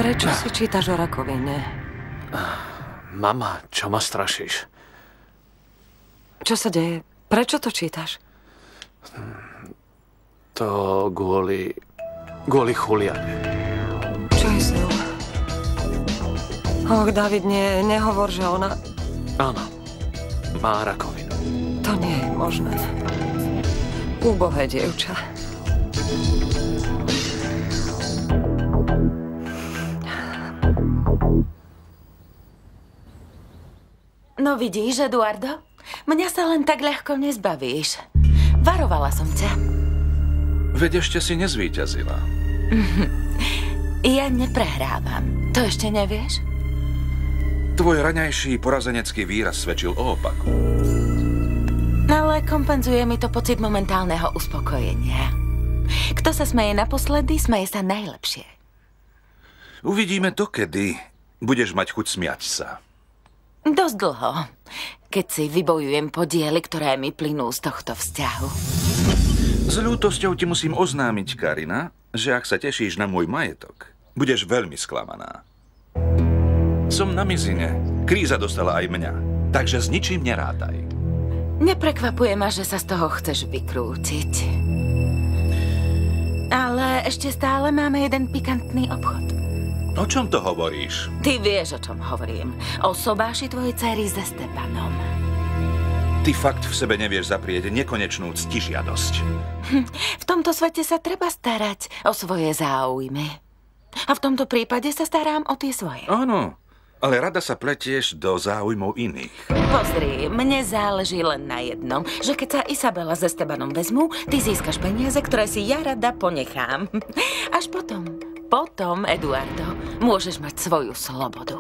Prečo si čítaš o rakovine? Mama, čo ma strašíš? Čo sa deje? Prečo to čítaš? To kvôli Juliane. Čo je s ňou? Och, David, nehovor, že ona... Áno, má rakovinu. To nie je možné. Úbohé dievča. No vidíš, Eduardo? Mňa sa len tak ľahko nezbavíš. Varovala som ťa. Veď ešte si nezvíťazila. Ja neprehrávam. To ešte nevieš? Tvoj raňajší porazenecký výraz svedčil o opaku. Ale kompenzuje mi to pocit momentálneho uspokojenia. Kto sa smeje naposledy, smeje sa najlepšie. Uvidíme dokedy budeš mať chuť smiať sa. Dosť dlho, keď si vybojujem podiely, ktoré mi plynú z tohto vzťahu. S ľútosťou ti musím oznámiť, Karina, že ak sa tešíš na môj majetok, budeš veľmi sklamaná. Som na mizine. Kríza dostala aj mňa, takže s ničím nerátaj. Neprekvapuje ma, že sa z toho chceš vykrútiť. Ale ešte stále máme jeden pikantný obchod. O čom to hovoríš? Ty vieš, o čom hovorím. O sobáši tvojej dcery so Stepanom. Ty fakt v sebe nevieš zaprieť nekonečnú ctižiadosť. V tomto svete sa treba starať o svoje záujmy. A v tomto prípade sa starám o tie svoje. Áno, ale rada sa pletieš do záujmov iných. Pozri, mne záleží len na jednom, že keď sa Isabela s Estebanom vezmú, ty získaš peniaze, ktoré si ja rada ponechám. Až potom, Eduardo, môžeš mať svoju slobodu.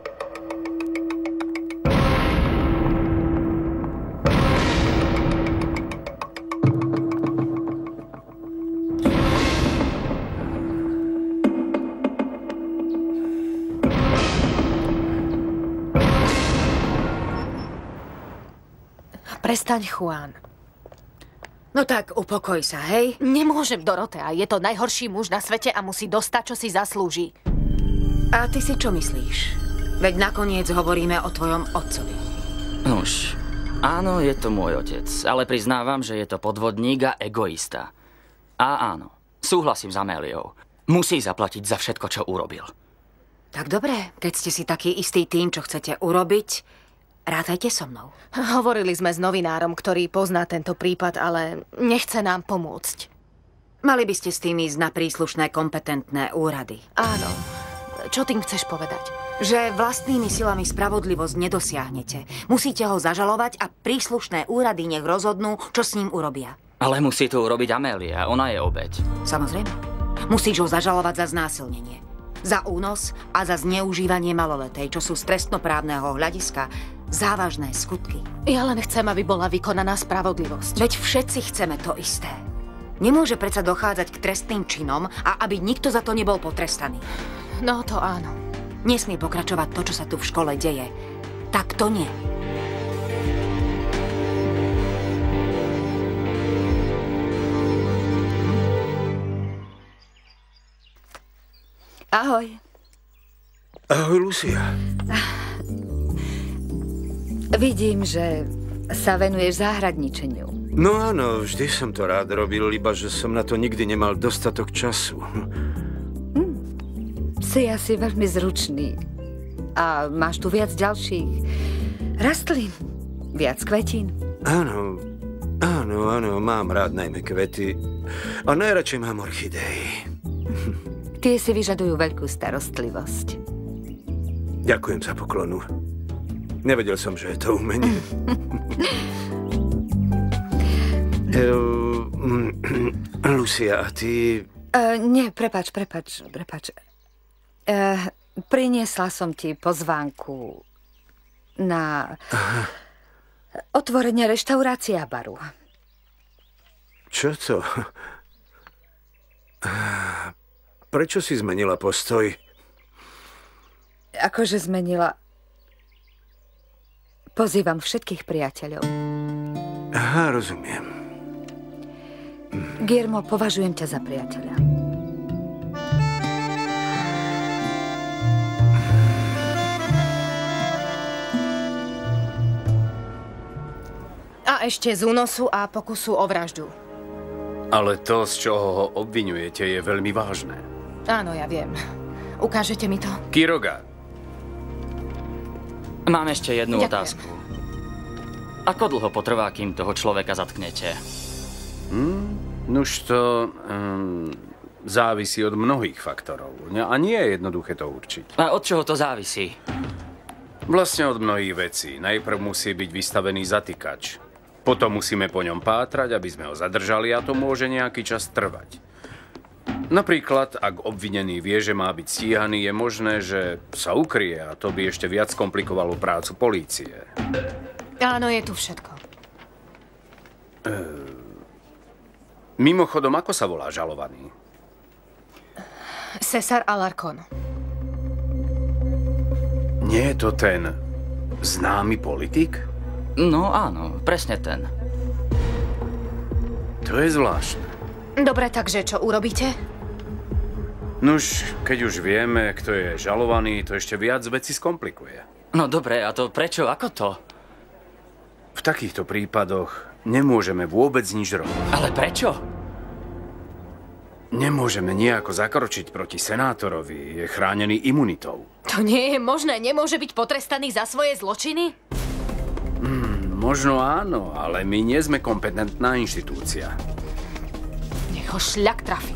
Prestaň, Juan. No tak, upokoj sa, hej? Nemôžem, Dorotea. Je to najhorší muž na svete a musí dostať, čo si zaslúži. A ty si čo myslíš? Veď nakoniec hovoríme o tvojom otcovi. Nuž, áno, je to môj otec, ale priznávam, že je to podvodník a egoista. A áno, súhlasím s Améliou. Musí zaplatiť za všetko, čo urobil. Tak dobre, keď ste si taký istý tým, čo chcete urobiť, rátajte so mnou. Hovorili sme s novinárom, ktorý pozná tento prípad, ale nechce nám pomôcť. Mali by ste s tým ísť na príslušné kompetentné úrady. Áno. Čo tým chceš povedať? Že vlastnými silami spravodlivosť nedosiahnete. Musíte ho zažalovať a príslušné úrady nech rozhodnú, čo s ním urobia. Ale musí to urobiť Amélia, ona je obeť. Samozrejme. Musíš ho zažalovať za znásilnenie, za únos a za zneužívanie maloletej, čo sú z trestnoprávneho hľadiska závažné skutky. Ja len chcem, aby bola vykonaná spravodlivosť. Veď všetci chceme to isté. Nemôže predsa dochádzať k trestným činom a aby nikto za to nebol potrestaný. No to áno. Nesmie pokračovať to, čo sa tu v škole deje. Tak to nie. Ahoj. Ahoj, Lucia. Vidím, že sa venuješ záhradničeniu. No áno, vždy som to rád robil, iba že som na to nikdy nemal dostatok času. Si asi veľmi zručný. A máš tu viac ďalších rastlín, viac kvetín. Áno, mám rád najmä kvety. A najradšej mám orchidéy. Tie si vyžadujú veľkú starostlivosť. Ďakujem za poklonu. Nevedel som, že je to umenie. Lucia, a ty... Nie, prepáč. Priniesla som ti pozvánku na otvorenie reštaurácie a baru. Čo to? Prečo si zmenila postoj? Akože zmenila... Pozývam všetkých priateľov. Aha, rozumiem. Guillermo, považujem ťa za priateľa. ešte z únosu a pokusu o vraždu. Ale to, z čoho ho obviňujete, je veľmi vážne. Áno, ja viem. Ukážete mi to? Quiroga. Mám ešte jednu otázku. Ako dlho potrvá, kým toho človeka zatknete? Nuž to závisí od mnohých faktorov. A nie je jednoduché to určiť. A od čoho to závisí? Vlastne od mnohých vecí. Najprv musí byť vystavený zatýkač. Potom musíme po ňom pátrať, aby sme ho zadržali a to môže nejaký čas trvať. Napríklad, ak obvinený vie, že má byť stíhaný, je možné, že sa ukrie a to by ešte viac komplikovalo prácu polície. Áno, je tu všetko. Mimochodom, ako sa volá žalovaný? César Alarcón. Nie je to ten známy politik? No áno, presne ten. To je zvláštne. Dobre, takže čo urobíte? Nuž, keď už vieme, kto je žalovaný, to ešte viac veci skomplikuje. No dobre, a to prečo? Ako to? V takýchto prípadoch nemôžeme vôbec nič robiť. Ale prečo? Nemôžeme nejako zakročiť proti senátorovi, je chránený imunitou. To nie je možné, nemôže byť potrestaný za svoje zločiny? Možno áno, ale my nie sme kompetentná inštitúcia. Nech ho šľak trafí.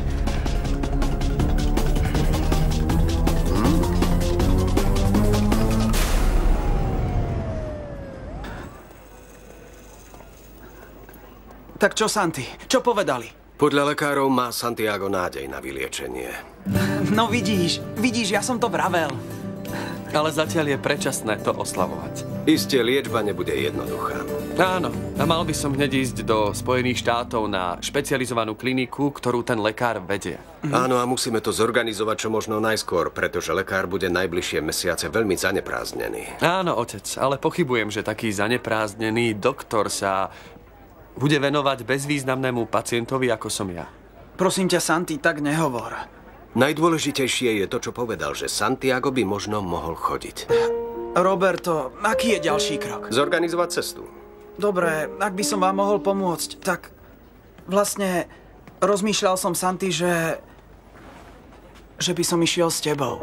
Tak čo, Santi? Čo povedali? Podľa lekárov má Santiago nádej na vyliečenie. No vidíš, ja som to vravel. Ale zatiaľ je predčasné to oslavovať. Isté, liečba nebude jednoduchá. Áno, a mal by som hneď ísť do Spojených štátov na špecializovanú kliniku, ktorú ten lekár vedie. Áno, a musíme to zorganizovať čo možno najskôr, pretože lekár bude najbližšie mesiace veľmi zaneprázdnený. Áno, otec, ale pochybujem, že taký zaneprázdnený doktor sa bude venovať bezvýznamnému pacientovi, ako som ja. Prosím ťa, Santi, tak nehovor. Najdôležitejšie je to, čo povedal, že Santiago by možno mohol chodiť. Roberto, aký je ďalší krok? Zorganizovať cestu. Dobre, ak by som vám mohol pomôcť, tak vlastne rozmýšľal som, Santi, že by som išiel s tebou.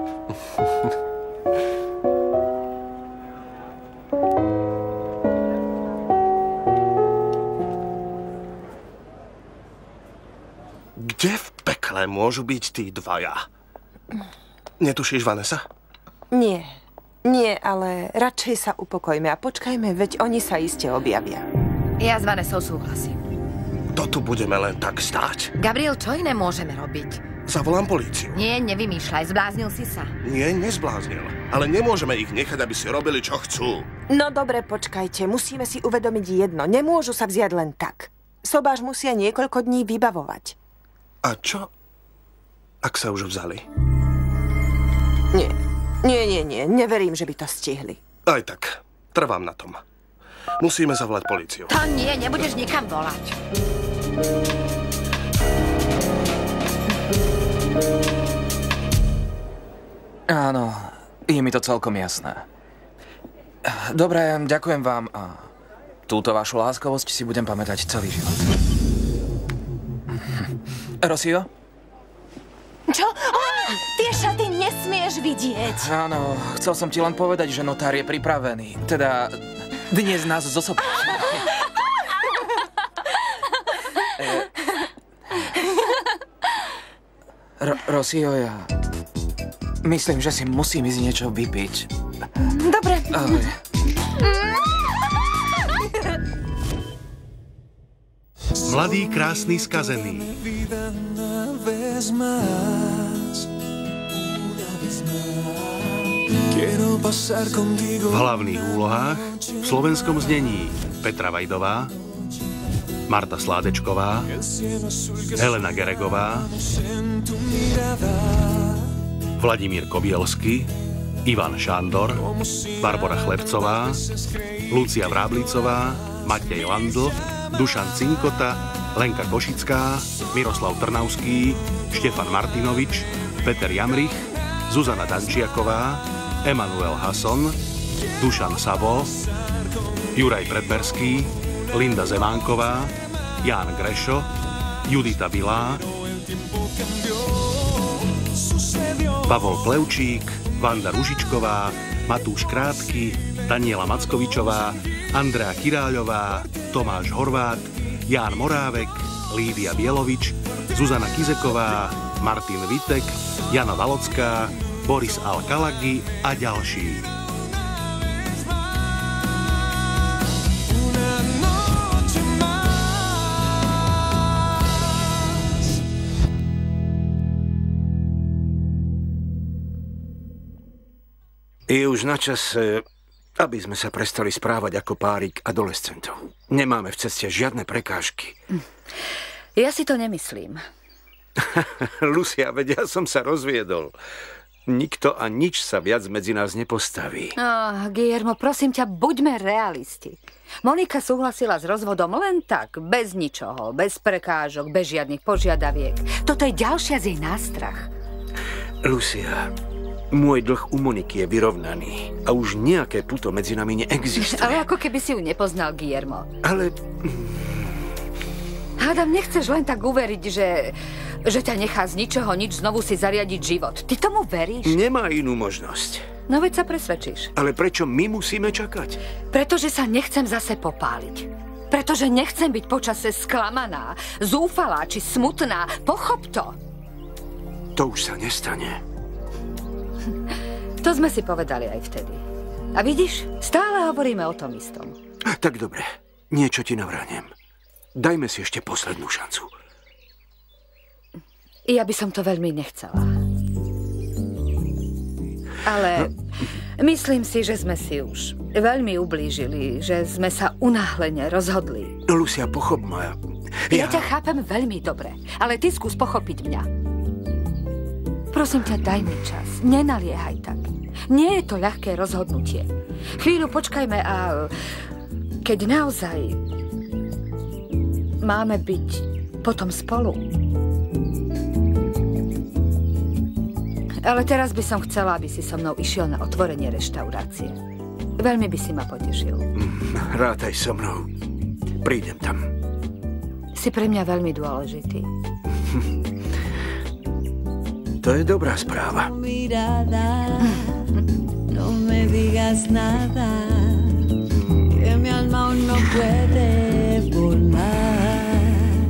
Kde v pekle môžu byť tí dvaja? Netušíš, Vanessa? Nie, ale radšej sa upokojme a počkajme, veď oni sa iste objavia. Ja s Vanessou súhlasím. To tu budeme len tak stáť? Gabriel, čo iné môžeme robiť? Zavolám políciu. Nie, nevymýšľaj, zbláznil si sa. Nie, nezbláznil. Ale nemôžeme ich nechať, aby si robili, čo chcú. No dobre, počkajte, musíme si uvedomiť jedno. Nemôžu sa vziať len tak. Sobáš musia niekoľko dní vybavovať. A čo, ak sa už vzali? Nie, neverím, že by to stihli. Aj tak, trvám na tom. Musíme zavolať políciu. To nie, nebudeš nikam volať. Áno, je mi to celkom jasné. Dobre, ďakujem vám a túto vašu láskavosť si budem pamätať celý život. Rosio? Čo? Tie šaty nesmieš vidieť. Áno, chcel som ti len povedať, že notár je pripravený. Teda dnes nás zosobí. Rosio, ja myslím, že si musím ísť niečo vypiť. Dobre. Mladý, krásny, skazený. V hlavných úlohách v slovenskom znení Petra Vajdová, Marta Sládečková, Helena Geregová, Vladimír Kobielsky, Ivan Šándor, Barbora Chlebcová, Lucia Vráblicová, Matej Landl, Dušan Cinkota, Lenka Košická, Miroslav Trnavský, Štefan Martinovič, Peter Jamrich, Zuzana Dančiaková, Emanuel Hason, Dušan Sabo, Juraj Predberský, Linda Zemánková, Ján Grešo, Judita Vilá, Pavol Plevčík, Vanda Ružičková, Matúš Krátky, Daniela Mackovičová, Andrea Kiráľová, Tomáš Horvát, Ján Morávek, Lídia Bielovič, Zuzana Kizeková, Martin Vitek, Jana Valocká, Boris Alkalagi a ďalší. Je už na čase, aby sme sa prestali správať ako párik adolescentov. Nemáme v ceste žiadne prekážky. Ja si to nemyslím. Lucia, veď ja som sa rozviedol. Nikto a nič sa viac medzi nás nepostaví. Guillermo, prosím ťa, buďme realisti. Monika súhlasila s rozvodom len tak, bez ničoho, bez prekážok, bez žiadnych požiadaviek. Toto je ďalšia z jej nástrah. Lucia, môj dlh u Moniky je vyrovnaný a už nejaké puto medzi nami neexistuje. Ale ako keby si ju nepoznal, Guillermo. Ale... Hádam, nechceš len tak uveriť, že ťa nechá z ničoho nič znovu si zariadiť život. Ty tomu veríš? Nemá inú možnosť. No veď sa presvedčíš. Ale prečo my musíme čakať? Pretože sa nechcem zase popáliť. Pretože nechcem byť počase sklamaná, zúfalá či smutná. Pochop to. To už sa nestane. To sme si povedali aj vtedy. A vidíš, stále hovoríme o tom istom. Tak dobre, niečo ti navrhnem. Dajme si ešte poslednú šancu. Ja by som to veľmi nechcela. Ale myslím si, že sme si už veľmi ublížili, že sme sa unáhlene rozhodli. Lucia, pochop ma. Ja ťa chápem veľmi dobre, ale ty skús pochopiť mňa. Prosím ťa, daj mi čas. Nenaliehaj tak. Nie je to ľahké rozhodnutie. Chvíľu počkajme a keď naozaj máme byť potom spolu. Ale teraz by som chcela, aby si so mnou išiel na otvorenie reštaurácie. Veľmi by si ma potešil. Rátaj so mnou. Prídem tam. Si pre mňa veľmi dôležitý. To je dobrá správa. No me digas nada, que mi alma aún no puede volar.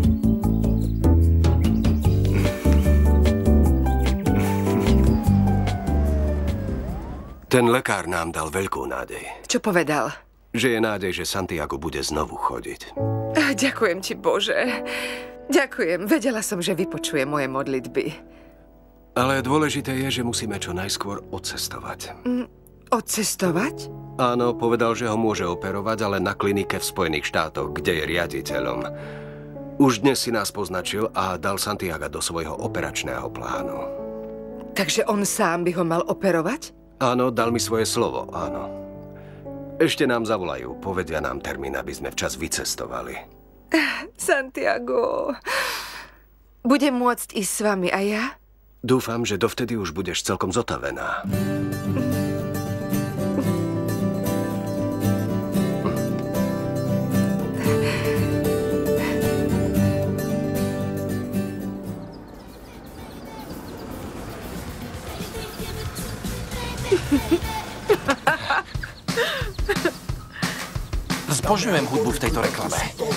Ten lekár nám dal veľkú nádej. Čo povedal? Že je nádej, že Santiago bude znovu chodiť. Ďakujem ti, Bože. Ďakujem. Vedela som, že vypočuje moje modlitby. Ale dôležité je, že musíme čo najskôr odcestovať. Odcestovať? Áno, povedal, že ho môže operovať, ale na klinike v Spojených štátoch, kde je riaditeľom. Už dnes si nás poznačil a dal Santiaga do svojho operačného plánu. Takže on sám by ho mal operovať? Áno, dal mi svoje slovo, áno. Ešte nám zavolajú, povedia nám termín, aby sme včas vycestovali. Santiago, budem môcť ísť s vami a ja? Dúfam, že dovtedy už budeš celkom zotavená. Zbožňujem hudbu v tejto reklame.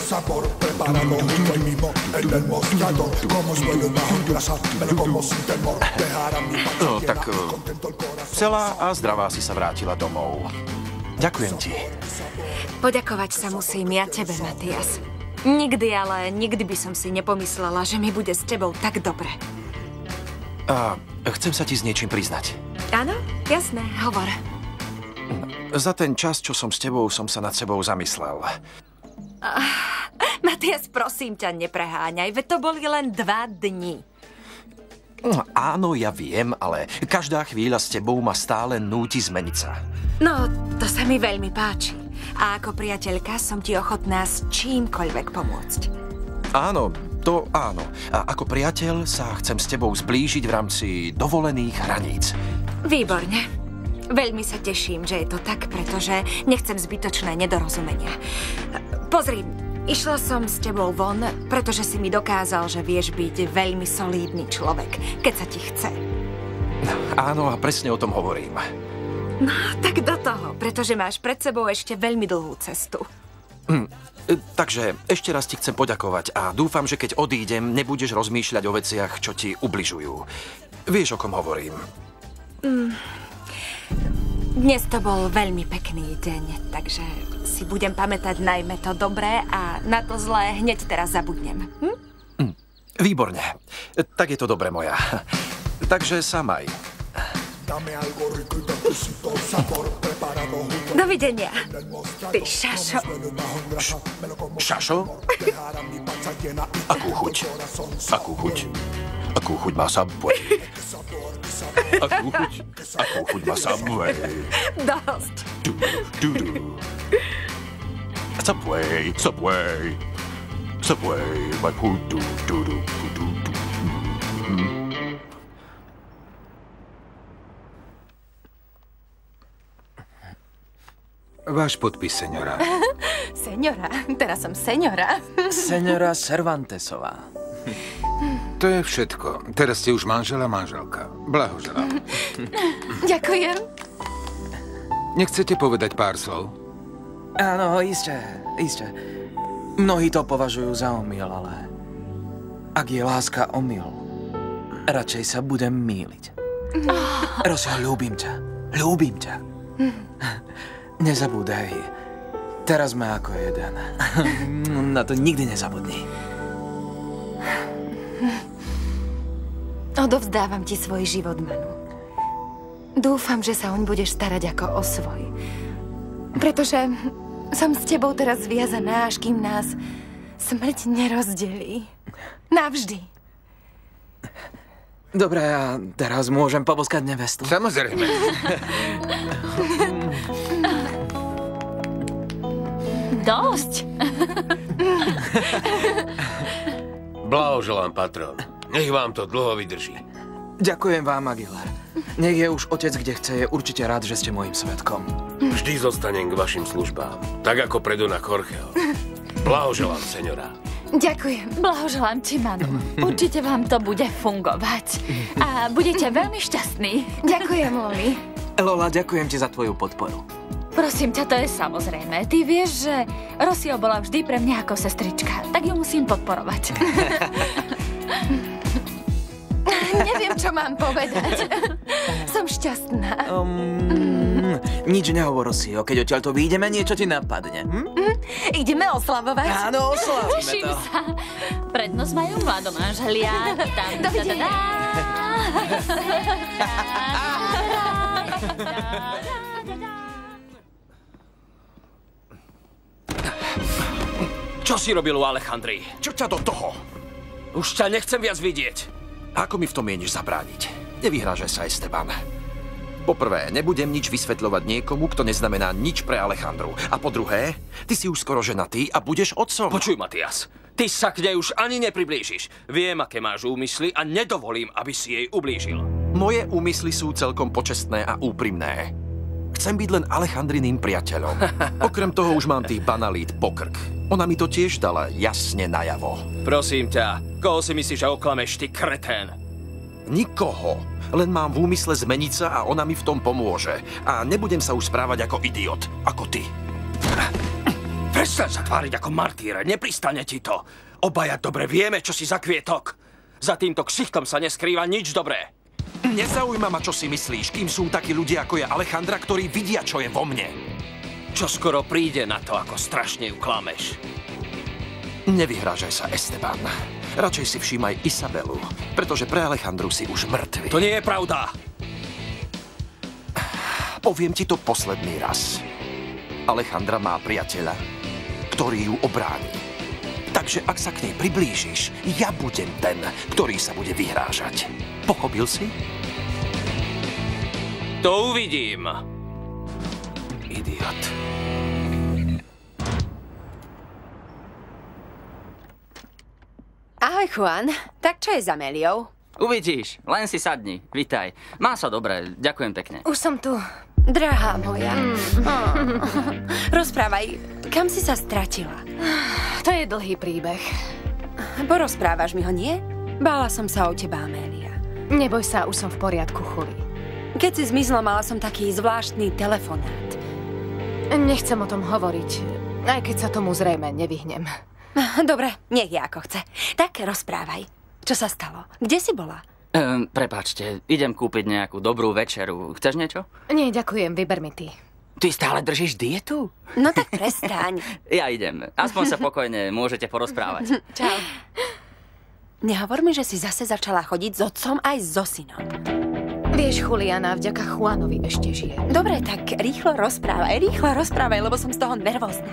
No, tak celá a zdravá si sa vrátila domov. Ďakujem ti. Poďakovať sa musím ja tebe, Matias. Nikdy, ale nikdy by som si nepomyslela, že mi bude s tebou tak dobre. A chcem sa ti s niečím priznať. Áno, jasné, hovor. Za ten čas, čo som s tebou, som sa nad sebou zamyslel. Matias, prosím ťa, nepreháňaj, veď to boli len 2 dni. Áno, ja viem, ale každá chvíľa s tebou ma stále núti zmeniť sa. No, to sa mi veľmi páči. A ako priateľka som ti ochotná s čímkoľvek pomôcť. Áno, to áno. A ako priateľ sa chcem s tebou zblížiť v rámci dovolených hraníc. Výborne. Veľmi sa teším, že je to tak, pretože nechcem zbytočné nedorozumenia. Pozri, išla som s tebou von, pretože si mi dokázal, že vieš byť veľmi solídny človek, keď sa ti chce. Áno, a presne o tom hovorím. No, tak do toho, pretože máš pred sebou ešte veľmi dlhú cestu. Takže ešte raz ti chcem poďakovať a dúfam, že keď odídem, nebudeš rozmýšľať o veciach, čo ti ubližujú. Vieš, o kom hovorím. Dnes to bol veľmi pekný deň, takže si budem pamätať najmä to dobré a na to zlé hneď teraz zabudnem. Výborne. Tak je to dobre, moja. Takže sa maj. Dovidenia. Ty šašo. Šašo? Akú chuť? Akú chuť? Akú chuť má Subway? Akú chuť? Akú chuť má Subway? Dosť. Subway, Subway. Subway, my food, Váš podpis, seňora. Seňora? Teraz som seňora. Seňora Cervantesová. To je všetko. Teraz ste už manžel a manželka. Blahoželám. Ďakujem. Nechcete povedať pár slov? Áno, iste. Mnohí to považujú za omyl, ale ak je láska omyl, radšej sa budem mýliť. Rosia, ľúbim ťa. Nezabúdaj. Teraz sme ako jeden. Na to nikdy nezabudni. Odovzdávam ti svoj život, Manu. Dúfam, že sa oň budeš starať ako o svoj. Pretože som s tebou teraz zviazaná, až kým nás smrť nerozdelí. Navždy. Dobre, a teraz môžem poboskať nevestu? Samozrejme. Dosť. Blahoželám, patron. Nech vám to dlho vydrží. Ďakujem vám, Aguilar. Nech je už otec, kde chce, je určite rád, že ste môjim svedkom. Vždy zostanem k vašim službám. Tak ako pre Dona Jorgeho. Blahoželám, seňora. Ďakujem. Blahoželám ti, Manu. Určite vám to bude fungovať. A budete veľmi šťastní. Ďakujem, Loli. Lola, ďakujem ti za tvoju podporu. Prosím ťa, to je samozrejme. Ty vieš, že Rocio bola vždy pre mňa ako sestrička. Tak ju musím podporovať. Neviem, čo mám povedať. Som šťastná. Nič nehovor, Rocio. Keď odtiaľto vyjdeme, niečo ti napadne. Ideme oslavovať? Áno, oslavíme Teším to. sa. Prednosť majú mladomanželia. Dovidenia. Čo si robil u Alejandry? Čo ťa do toho? Už ťa nechcem viac vidieť. Ako mi v tom mieniš zabrániť? Nevyhrážaj sa, Esteban. Poprvé, nebudem nič vysvetľovať niekomu, kto neznamená nič pre Alejandru. A po druhé, ty si už skoro ženatý a budeš otcom. Počuj, Matias, ty sa k nej už ani nepriblížiš. Viem, aké máš úmysly a nedovolím, aby si jej ublížil. Moje úmysly sú celkom počestné a úprimné. Chcem byť len Alejandriným priateľom. Okrem toho už mám tých banalít po krk. Ona mi to tiež dala jasne najavo. Prosím ťa, koho si myslíš, že oklameš, ty kretén? Nikoho. Len mám v úmysle zmeniť sa a ona mi v tom pomôže. A nebudem sa už správať ako idiot, ako ty. Prestaň sa tváriť ako martýr, nepristane ti to. Obaja dobre vieme, čo si za kvietok. Za týmto ksichtom sa neskrýva nič dobré. Nezaujíma ma, čo si myslíš, kým sú takí ľudia, ako je Alejandra, ktorí vidia, čo je vo mne. Čo skoro príde na to, ako strašne ju klameš. Nevyhrážaj sa, Esteban. Radšej si všímaj Isabelu, pretože pre Alejandru si už mŕtvy. To nie je pravda. Poviem ti to posledný raz. Alejandra má priateľa, ktorý ju obráni. Takže ak sa k nej priblížiš, ja budem ten, ktorý sa bude vyhrážať. Pochopil si? To uvidím. Idiot. Ahoj, Juan. Tak čo je s Améliou? Uvidíš, len si sadni. Vitaj. Má sa dobre, ďakujem pekne. Už som tu. Drahá moja. Rozprávaj. Kam si sa stratila? To je dlhý príbeh. Porozprávaš mi ho, nie? Bála som sa o teba, Amélia. Neboj sa, už som v poriadku, Chuli. Keď si zmizla, mala som taký zvláštny telefonát. Nechcem o tom hovoriť, aj keď sa tomu zrejme nevyhnem. Dobre, nech je ako chce. Tak rozprávaj. Čo sa stalo? Kde si bola? Prepáčte, idem kúpiť nejakú dobrú večeru. Chceš niečo? Nie, ďakujem, vyber mi ty. Ty stále držíš dietu? No tak prestaň. Ja idem. Aspoň sa pokojne môžete porozprávať. Čau. Nehovor mi, že si zase začala chodiť s otcom aj so synom. Vieš, Juliana, vďaka Juanovi ešte žije. Dobre, tak rýchlo rozprávaj, lebo som z toho nervózna.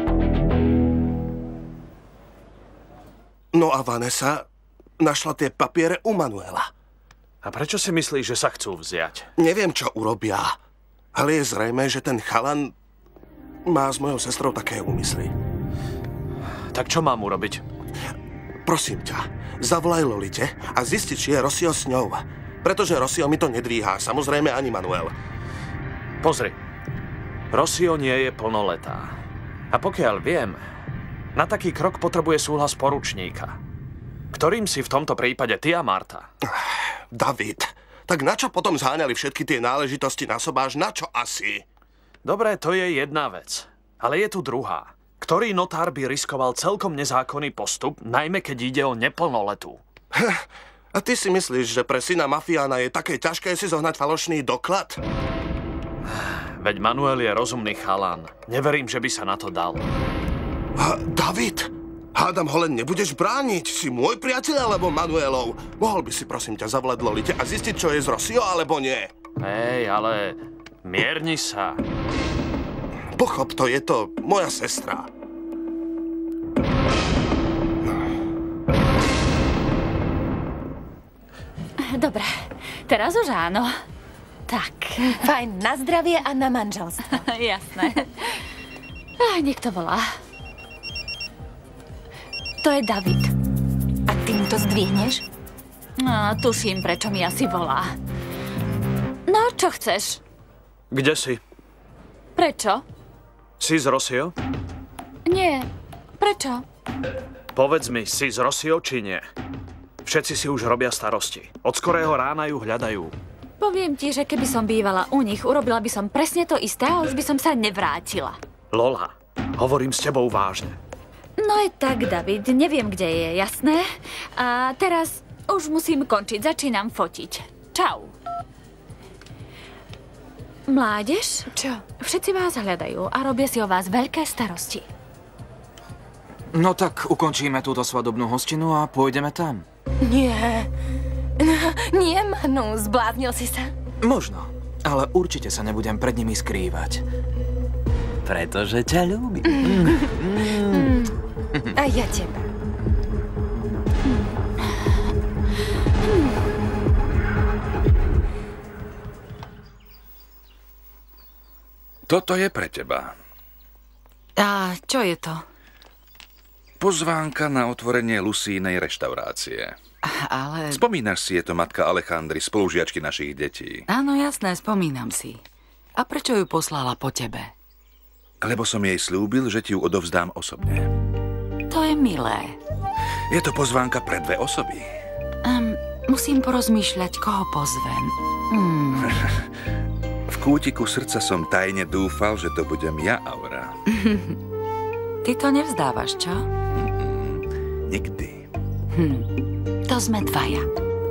No a Vanessa našla tie papiere u Manuela. A prečo si myslíš, že sa chcú vziať? Neviem, čo urobia, ale je zrejmé, že ten chalan má s mojou sestrou také úmysly. Tak čo mám urobiť? Prosím ťa, zavolaj Lolite a zisti, či je Rossio s ňou. Pretože Rossio mi to nedvíhá, samozrejme ani Manuel. Pozri, Rossio nie je plnoletá. A pokiaľ viem, na taký krok potrebuje súhlas poručníka. Ktorým si v tomto prípade ty a Marta? David, tak na čo potom zháňali všetky tie náležitosti na sobáš? Na čo asi? Dobre, to je jedna vec. Ale je tu druhá. Ktorý notár by riskoval celkom nezákonný postup, najmä keď ide o neplnoletú? A ty si myslíš, že pre syna mafiána je také ťažké si zohnať falošný doklad? Veď Manuel je rozumný chalan. Neverím, že by sa na to dal. David, hádam ho len nebudeš brániť. Si môj priateľ alebo Manuelov? Mohol by si prosím ťa zavolať Lolite a zistiť, čo je z Rossio alebo nie? Hej, ale mierni sa. Pochop to, je to moja sestra. Dobre, teraz už áno. Tak. Fajn, na zdravie a na manželstvo. Jasné. Niekto volá. To je David. A ty mu to zdvihneš? Tuším, prečo mi asi volá. No, čo chceš? Kde si? Prečo? Si z Rossio? Nie. Prečo? Povedz mi, si z Rossio či nie? Všetci si už robia starosti. Od skorého rána ju hľadajú. Poviem ti, že keby som bývala u nich, urobila by som presne to isté a už by som sa nevrátila. Lola, hovorím s tebou vážne. No je tak, David, neviem, kde je, jasné? A teraz už musím končiť, začínam fotiť. Čau. Mládež? Čo? Všetci vás hľadajú a robia si o vás veľké starosti. No tak ukončíme túto svadobnú hostinu a pôjdeme tam. Nie. Nie, Manu, zbláznil si sa? Možno, ale určite sa nebudem pred nimi skrývať. Pretože ťa ľúbim. A ja teba. Toto je pre teba. A čo je to? Pozvánka na otvorenie Lucínej reštaurácie. Ale... Spomínaš si, je to matka Alejandry, spolužiačky našich detí. Áno, jasné, spomínam si. A prečo ju poslala po tebe? Lebo som jej slúbil, že ti ju odovzdám osobne. To je milé. Je to pozvánka pre 2 osoby. Musím porozmýšľať, koho pozvem. V kútiku srdca som tajne dúfal, že to budem ja, Aura. Ty to nevzdávaš, čo? Nikdy. To sme 2.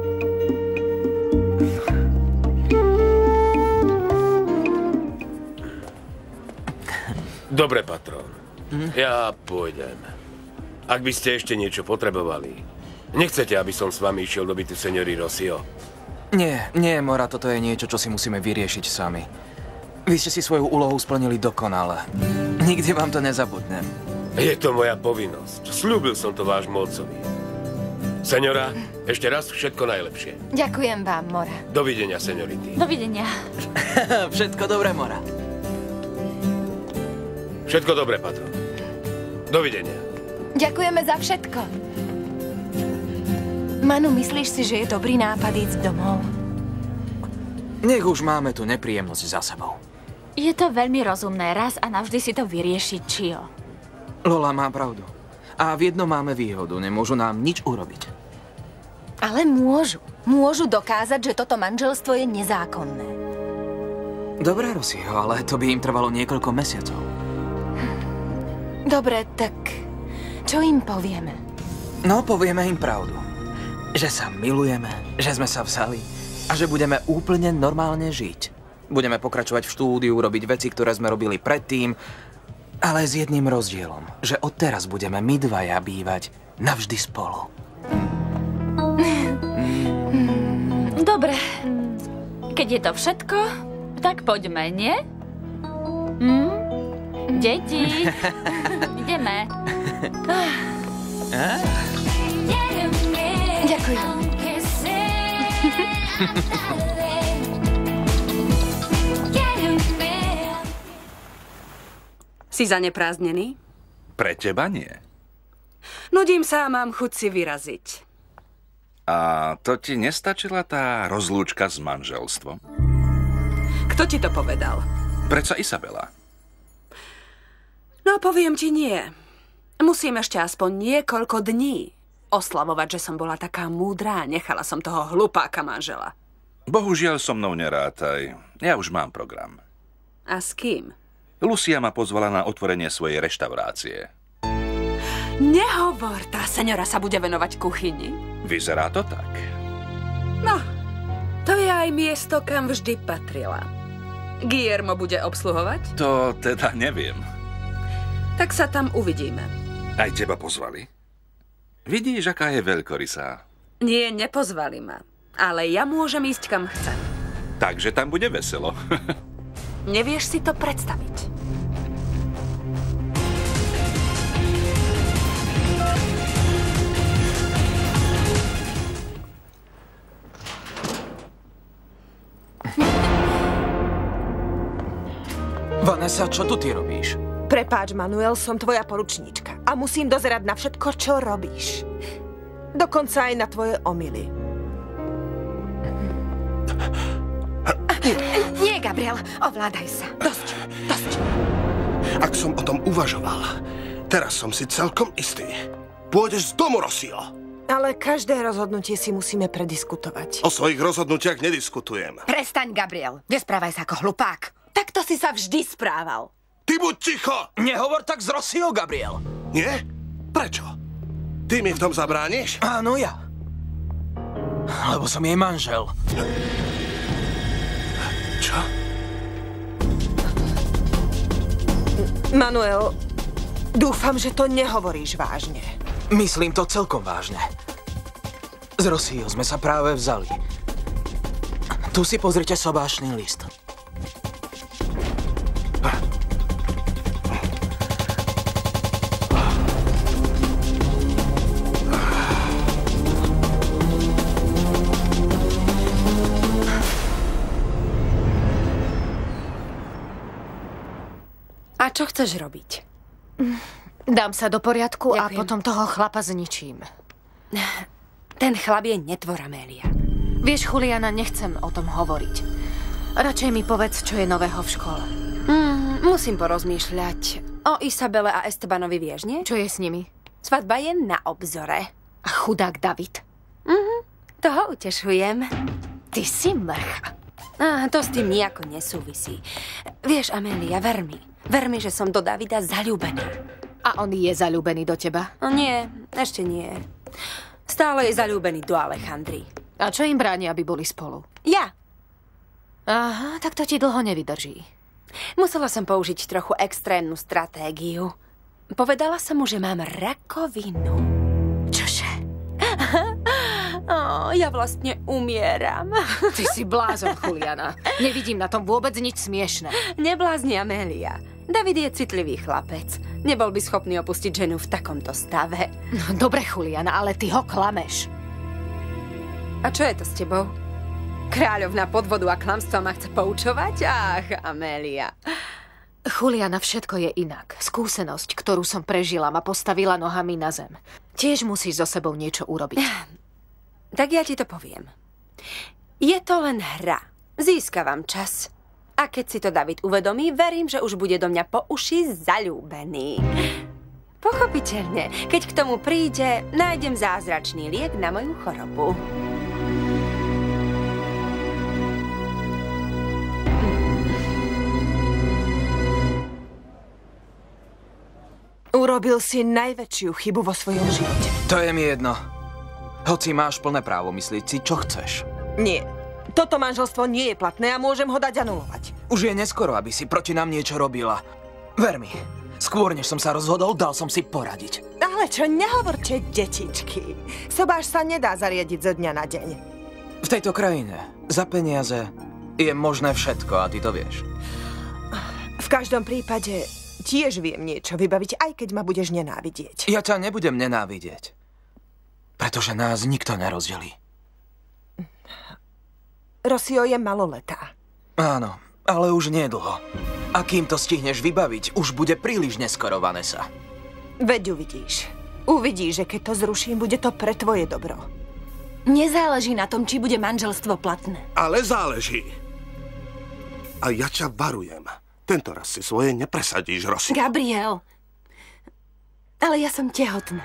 Dobre, patrón. Ja pôjdem. Ak by ste ešte niečo potrebovali. Nechcete, aby som s vami išiel do bytu seniory Rossio? Nie, Mora, toto je niečo, čo si musíme vyriešiť sami. Vy ste si svoju úlohu splnili dokonale. Nikdy vám to nezabudnem. Je to moja povinnosť. Sľúbil som to vášmu otcovi. Seňora, ešte raz všetko najlepšie. Ďakujem vám, Mora. Dovidenia, seňority. Dovidenia. Všetko dobré, Mora. Všetko dobré, patrón. Dovidenia. Ďakujeme za všetko. Manu, myslíš si, že je dobrý nápad ísť domov? Nech už máme tu nepríjemnosť za sebou. Je to veľmi rozumné, raz a navždy si to vyriešiť, Čio. Lola má pravdu. A v jednom máme výhodu. Nemôžu nám nič urobiť. Ale môžu. Môžu dokázať, že toto manželstvo je nezákonné. Dobre, Rosího, ale to by im trvalo niekoľko mesiacov. Dobre, tak čo im povieme? No, povieme im pravdu. Že sa milujeme, že sme sa vzali a že budeme úplne normálne žiť. Budeme pokračovať v štúdiu, robiť veci, ktoré sme robili predtým, ale s jedným rozdielom, že odteraz budeme my dvaja bývať navždy spolu. Dobre. Keď je to všetko, tak poďme, nie? Deti, ideme. Ďakujem. Si zaneprázdnený? Pre teba nie. Nudím sa a mám chuť si vyraziť. A to ti nestačila tá rozlúčka s manželstvom? Kto ti to povedal? Prečo Isabela? No, poviem ti nie. Musím ešte aspoň niekoľko dní oslavovať, že som bola taká múdra a nechala som toho hlupáka manžela. Bohužiaľ so mnou nerátaj. Ja už mám program. A s kým? Lucia ma pozvala na otvorenie svojej reštaurácie. Nehovor, tá seňora sa bude venovať kuchyni. Vyzerá to tak. No, to je aj miesto, kam vždy patrila. Guillermo bude obsluhovať? To teda neviem. Tak sa tam uvidíme. Aj teba pozvali? Vidíš, aká je veľkorysá. Nie, nepozvali ma. Ale ja môžem ísť, kam chcem. Takže tam bude veselo. Nevieš si to predstaviť. Vanessa, čo tu ty robíš? Prepáč, Manuel, som tvoja poručníčka a musím dozerať na všetko, čo robíš. Dokonca aj na tvoje omyly. Nie, Gabriel, ovládaj sa. Dosť. Ak som o tom uvažoval, teraz som si celkom istý. Pôjdeš z domu, Rosio. Ale každé rozhodnutie si musíme prediskutovať. O svojich rozhodnutiach nediskutujem. Prestaň, Gabriel. Nesprávaj sa ako hlupák. Takto si sa vždy správal. Ty buď ticho! Nehovor tak s Rosio, Gabriel. Nie? Prečo? Ty mi v tom zabrániš? Áno, ja. Lebo som jej manžel. Čo? Manuel, dúfam, že to nehovoríš vážne. Myslím to celkom vážne. S Rosio sme sa práve vzali. Tu si pozrite sobášny list. A čo chceš robiť? Dám sa do poriadku. Ďakujem. A potom toho chlapa zničím. Ten chlap je netvor, Amélia. Vieš, Juliana, nechcem o tom hovoriť. Radšej mi povedz, čo je nového v škole. Musím porozmýšľať. O Isabele a Estebanovi vieš, nie? Čo je s nimi? Svadba je na obzore. A chudák David? Toho utešujem. Ty si mrcha. To s tým nejako nesúvisí. Vieš, Amélia, ver mi, že som do Davida zaľúbená. A on je zaľúbený do teba? Nie, ešte nie. Stále je zaľúbený do Alejandry. A čo im bráni, aby boli spolu? Ja. Aha, tak to ti dlho nevydrží. Musela som použiť trochu extrémnu stratégiu. Povedala som mu, že mám rakovinu. Čože? Ja vlastne umieram. Ty si blázon, Juliana. Nevidím na tom vôbec nič smiešné. Neblázni, Amélia. David je citlivý chlapec. Nebol by schopný opustiť ženu v takomto stave. No, dobre, Juliana, ale ty ho klameš. A čo je to s tebou? Kráľovna podvodu a klamstva ma chce poučovať? Ach, Amélia. Juliana, všetko je inak. Skúsenosť, ktorú som prežila, ma postavila nohami na zem. Tiež musíš so sebou niečo urobiť. Tak ja ti to poviem. Je to len hra. Získavam čas. A keď si to David uvedomí, verím, že už bude do mňa po uši zaľúbený. Pochopiteľne. Keď k tomu príde, nájdem zázračný liek na moju chorobu. Urobil si najväčšiu chybu vo svojom živote. To je mi jedno. Hoci máš plné právo myslieť si, čo chceš. Nie. Toto manželstvo nie je platné a môžem ho dať anulovať. Už je neskoro, aby si proti nám niečo robila. Ver mi, skôr než som sa rozhodol, dal som si poradiť. Ale čo nehovorte, detičky. Sobáš sa nedá zariadiť zo dňa na deň. V tejto krajine za peniaze je možné všetko a ty to vieš. V každom prípade tiež viem niečo vybaviť, aj keď ma budeš nenávidieť. Ja ťa nebudem nenávidieť, pretože nás nikto nerozdelí. Rosio je maloletá. Áno, ale už nedlho. A kým to stihneš vybaviť, už bude príliš neskoro, Vanessa. Veď uvidíš. Uvidíš, že keď to zruším, bude to pre tvoje dobro. Nezáleží na tom, či bude manželstvo platné. Ale záleží. A ja ťa varujem. Tento raz si svoje nepresadíš, Rossi. Gabriel, ale ja som tehotná.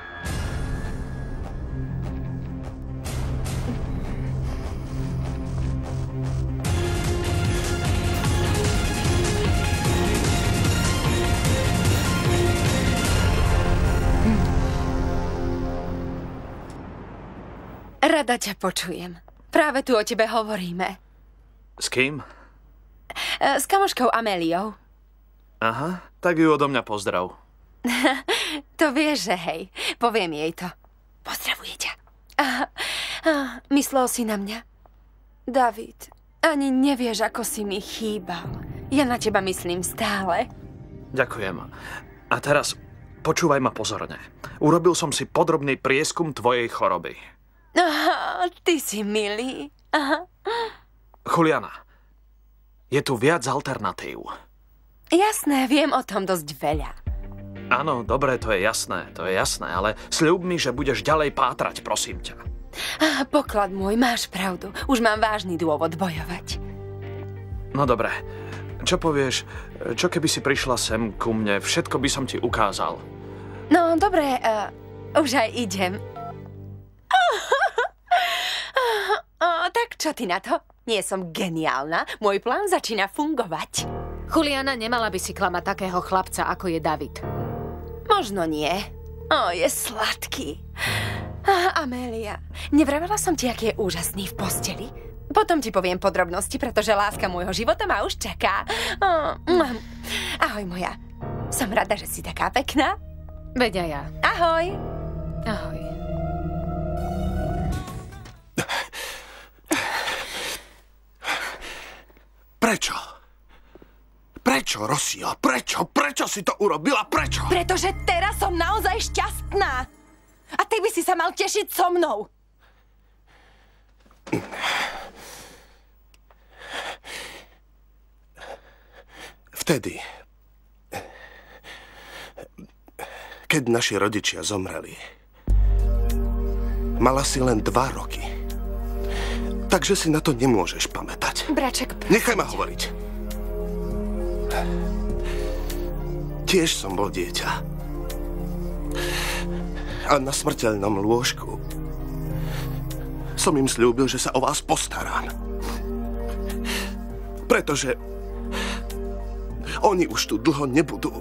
Rada ťa počujem. Práve tu o tebe hovoríme. S kým? S kamoškou Améliou. Aha, tak ju odo mňa pozdrav. To vieš, že hej. Poviem jej to. Pozdravuje ťa. Myslel si na mňa? David, ani nevieš, ako si mi chýbal. Ja na teba myslím stále. Ďakujem. A teraz počúvaj ma pozorne. Urobil som si podrobný prieskum tvojej choroby. Ty si milý. Juliana, je tu viac alternatív. Jasné, viem o tom dosť veľa. Áno, dobre, to je jasné, ale sľub mi, že budeš ďalej pátrať, prosím ťa. Poklad môj, máš pravdu. Už mám vážny dôvod bojovať. No dobre, čo povieš, čo keby si prišla sem ku mne, všetko by som ti ukázal. No, dobre, už aj idem. Tak čo ty na to? Nie som geniálna, môj plán začína fungovať. Juliana, nemala by si klamať takého chlapca, ako je David. Možno nie. Je sladký. Amélia, nevravela som ti, aký je úžasný v posteli? Potom ti poviem podrobnosti, pretože láska môjho života ma už čaká. Ahoj, moja. Som rada, že si taká pekná. Veď aj ja. Ahoj. Ahoj. Prečo? Prečo, Rossio? Prečo? Prečo si to urobila? Prečo? Pretože teraz som naozaj šťastná. A ty by si sa mal tešiť so mnou. Vtedy, keď naši rodičia zomreli, mala si len 2 roky. Takže si na to nemôžeš pamätať. Braček, prosím. Nechaj ma hovoriť. Tiež som bol dieťa. A na smrteľnom lôžku som im sľúbil, že sa o vás postarám. Pretože oni už tu dlho nebudú.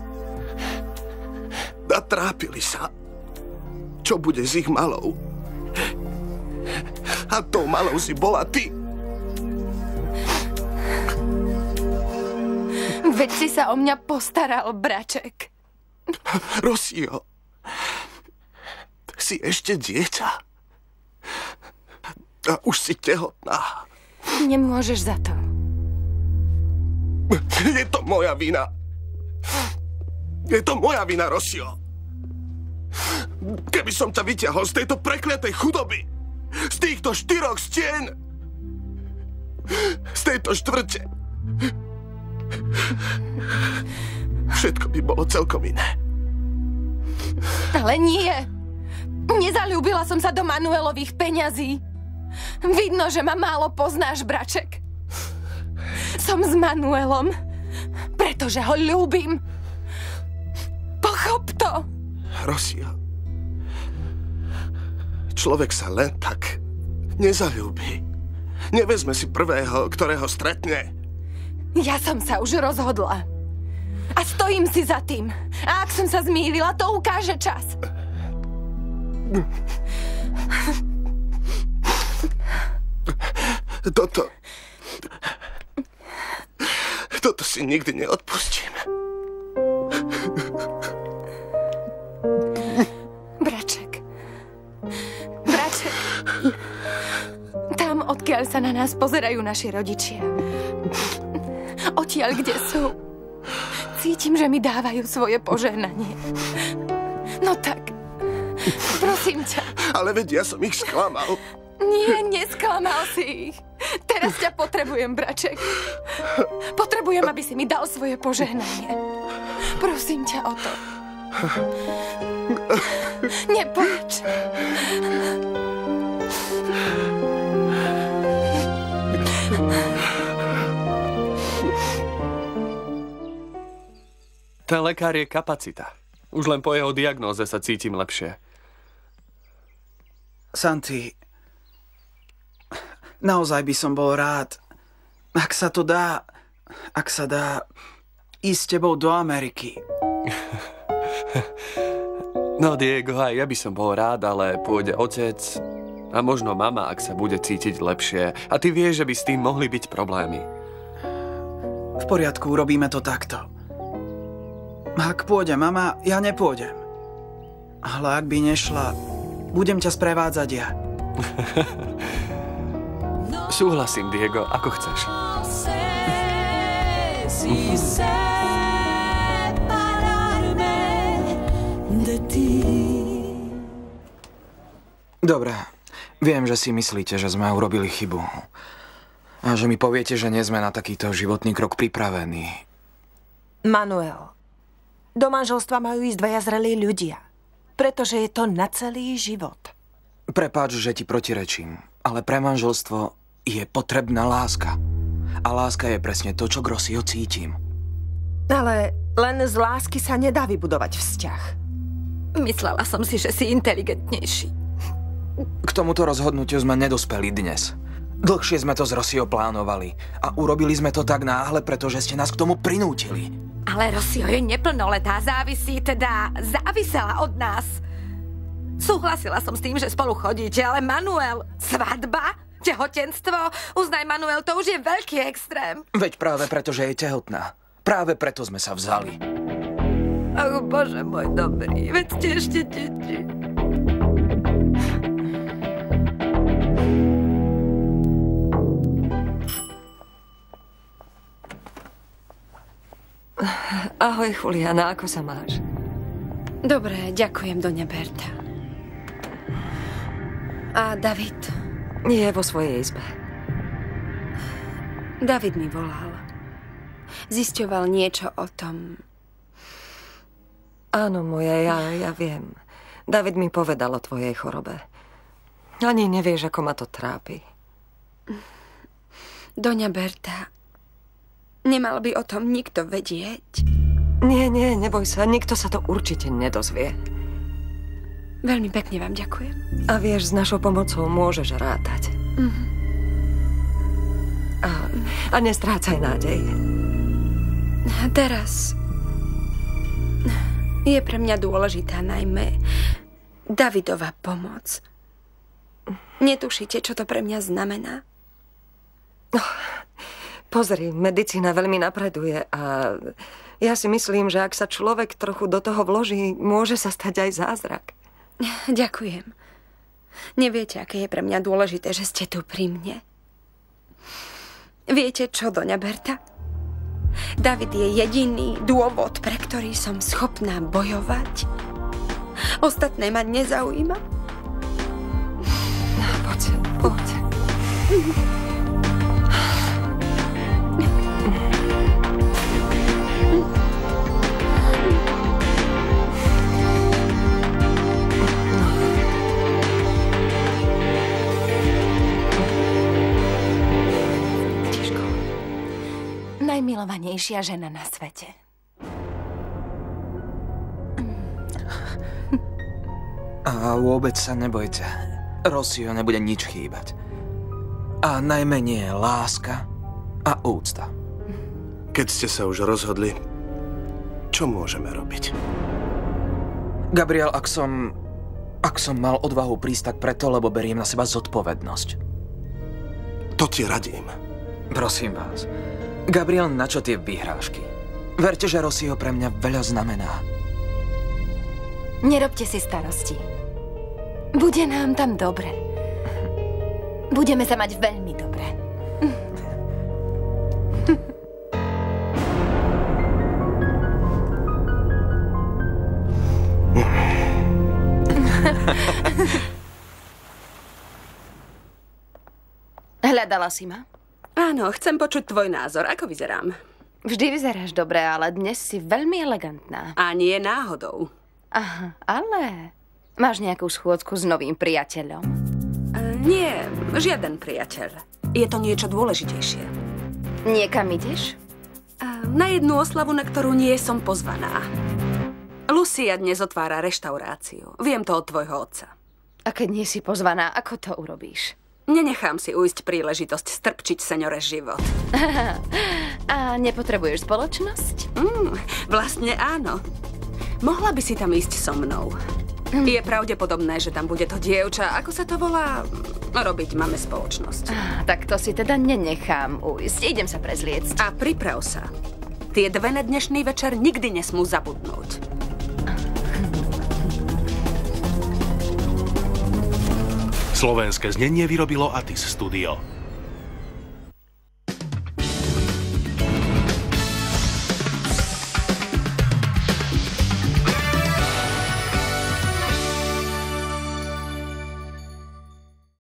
A trápili sa. Čo bude s ich malou? A tou malou si bola ty. Veď si sa o mňa postaral, braček. Rossio, si ešte dieťa. A už si tehotná. Nemôžeš za to. Je to moja vina. Je to moja vina, Rossio. Keby som ťa vyťahol z tejto prekliatej chudoby, z týchto 4 stien, z tejto štvrte, všetko by bolo celkom iné. Ale nie. Nezaľúbila som sa do Manuelových peňazí. Vidno, že ma málo poznáš, braček. Som s Manuelom, pretože ho ľúbim. Pochop to. to? Rosio, človek sa len tak nezaľúbi. Nevezme si prvého, ktorého stretne. Ja som sa už rozhodla. A stojím si za tým. A ak som sa zmýlila, to ukáže čas. Toto si nikdy neodpustím. Braček. Tam, odkiaľ sa na nás pozerajú naši rodičia. Odtiaľ, kde sú. Cítim, že mi dávajú svoje požehnanie. No tak, prosím ťa. Ale veď ja som ich sklamal. Nie, nesklamal si ich. Teraz ťa potrebujem, braček. Potrebujem, aby si mi dal svoje požehnanie. Prosím ťa o to. Neplač. Ten lekár je kapacita. Už len po jeho diagnóze sa cítim lepšie. Santi, naozaj by som bol rád, ak sa to dá, ak sa dá ísť s tebou do Ameriky. No, Diego, aj ja by som bol rád, ale pôjde otec a možno mama, ak sa bude cítiť lepšie. A ty vieš, že by s tým mohli byť problémy. V poriadku, urobíme to takto. Ak pôjde mama, ja nepôjdem. Ale ak by nešla, budem ťa sprevádzať ja. Súhlasím, Diego, ako chceš. Dobre, viem, že si myslíte, že sme urobili chybu. A že mi poviete, že nie sme na takýto životný krok pripravení. Manuel, do manželstva majú ísť dvaja zrelí ľudia. Pretože je to na celý život. Prepáč, že ti protirečím, ale pre manželstvo je potrebná láska. A láska je presne to, čo k Rosio cítim. Ale len z lásky sa nedá vybudovať vzťah. Myslela som si, že si inteligentnejší. K tomuto rozhodnutiu sme nedospeli dnes. Dlhšie sme to s Rosio plánovali. A urobili sme to tak náhle, pretože ste nás k tomu prinútili. Ale Rosio je neplnoletá, závisela od nás. Súhlasila som s tým, že spolu chodíte, ale Manuel, svadba, tehotenstvo, uznaj Manuel, to už je veľký extrém. Veď práve preto, že je tehotná. Práve preto sme sa vzali. Ach, Bože môj dobrý, veď ste ešte deti. Ahoj, Juliana, ako sa máš? Dobre, ďakujem, Doňa Berta. A David? Je vo svojej izbe. David mi volal. Zisťoval niečo o tom. Áno, moja, ja viem. David mi povedal o tvojej chorobe. Ani nevieš, ako ma to trápi. Doňa Berta, nemal by o tom nikto vedieť? Nie, neboj sa, nikto sa to určite nedozvie. Veľmi pekne vám ďakujem. A vieš, s našou pomocou môžeš rátať. A nestrácaj nádej. Teraz je pre mňa dôležitá najmä Davidova pomoc. Netušíte, čo to pre mňa znamená? Pozri, medicína veľmi napreduje a ja si myslím, že ak sa človek trochu do toho vloží, môže sa stať aj zázrak. Ďakujem. Neviete, aké je pre mňa dôležité, že ste tu pri mne. Viete čo, Doňa Berta? David je jediný dôvod, pre ktorý som schopná bojovať. Ostatné ma nezaujíma. Poď. Najmilovanejšia žena na svete. A vôbec sa nebojte. Rossio nebude nič chýbať. A najmä nie láska a úcta. Keď ste sa už rozhodli, čo môžeme robiť? Gabriel, ak som mal odvahu prísť, tak preto, lebo beriem na seba zodpovednosť. To ti radím. Prosím vás. Gabriel, na čo tie vyhrážky? Verte, že Rossio pre mňa veľa znamená. Nerobte si starosti. Bude nám tam dobre. Budeme sa mať veľmi dobre. Hľadala si ma? Áno, chcem počuť tvoj názor. Ako vyzerám? Vždy vyzeráš dobre, ale dnes si veľmi elegantná. A nie náhodou. Aha, ale... Máš nejakú schôdzku s novým priateľom? Nie, žiaden priateľ. Je to niečo dôležitejšie. Niekam ideš? Na jednu oslavu, na ktorú nie som pozvaná. Lucia dnes otvára reštauráciu. Viem to od tvojho otca. A keď nie si pozvaná, ako to urobíš? Nenechám si ujsť príležitosť strpčiť seňore život. A nepotrebuješ spoločnosť? Vlastne áno. Mohla by si tam ísť so mnou. Je pravdepodobné, že tam bude to dievča, ako sa to volá, robiť máme spoločnosť. Tak to si teda nenechám ujsť. Idem sa prezliecť. A priprav sa. Tie dve na dnešný večer nikdy nesmú zabudnúť. Slovenské znenie vyrobilo Atis Studio.